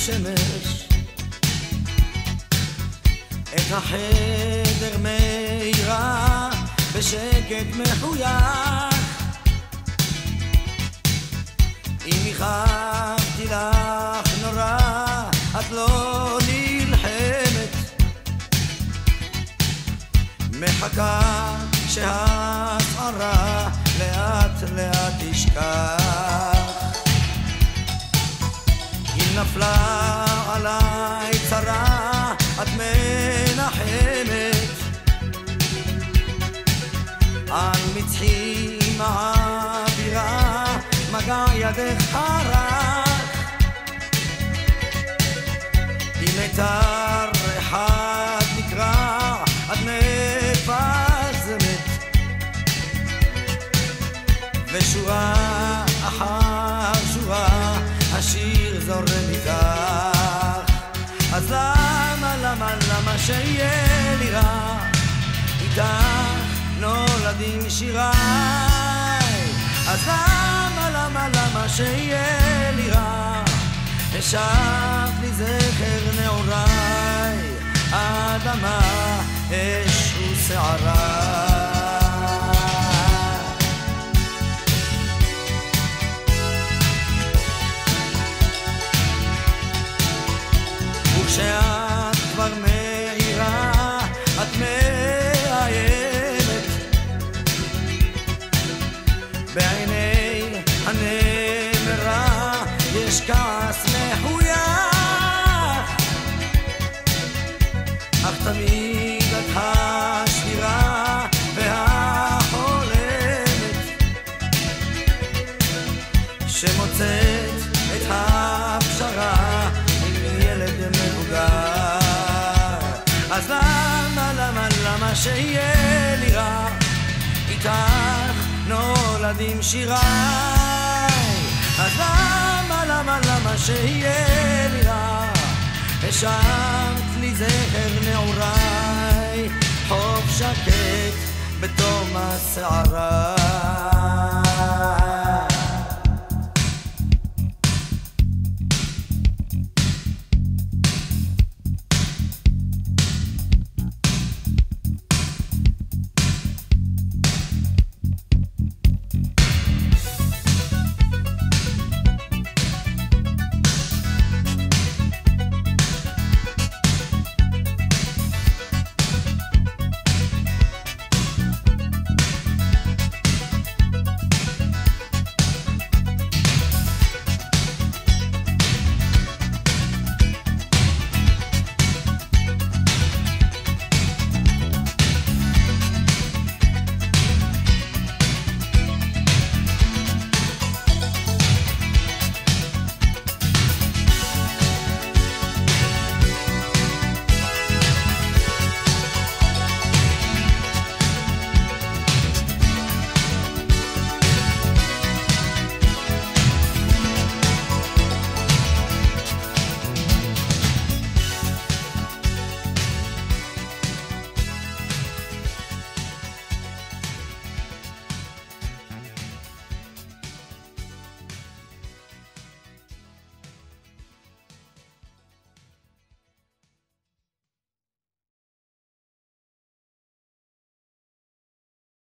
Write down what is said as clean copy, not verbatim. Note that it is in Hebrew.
השמש את החדר מאירה בשקט מחוייך. אם הכאבתי לך נורא את לא נלחמת, מחכה שהסערה לאט לאט תשכח. אם נפלה עליי צרה את מנחמת, על מצחי מעבירה מגע ידך הרך. אם מיתר אחד נקרע את מפזמת, ושורה אחר שורה השיר זורם איתך. אז למה שיהיה לי רע? איתך נולדים שיריי. אז למה שיהיה לי רע? השבת לי זכר נעוריי, האדמה אש ושערה. וכשאת כבר מאירה את מאיימת, בעיני הנמרה יש כעס מחוייך. אך תמיד את השבירה והחולמת, שמוצאת את הפשרה עם ילד מבוגר. אז למה שיהיה לי רע? איתך נולדים שיריי. אז למה שיהיה לי רע? השבת לי זכר נעוריי, חוף שקט בתום הסערה.